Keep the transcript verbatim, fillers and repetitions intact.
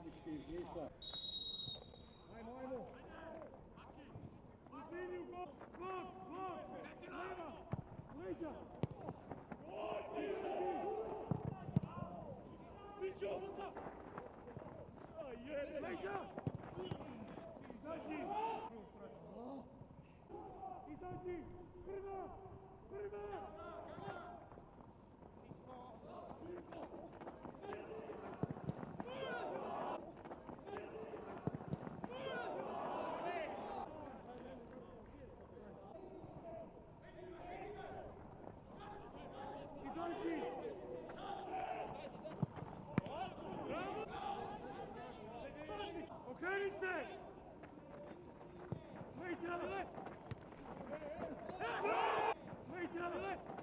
taktički, ništa. Ajmo, ajmo! U liniju, blok, blok, blok! Leva! Leđa! Mićo! Leđa! Izađi! Izađi! Prva! Prva! Izađi! Okreni se! Leđa! Leđa!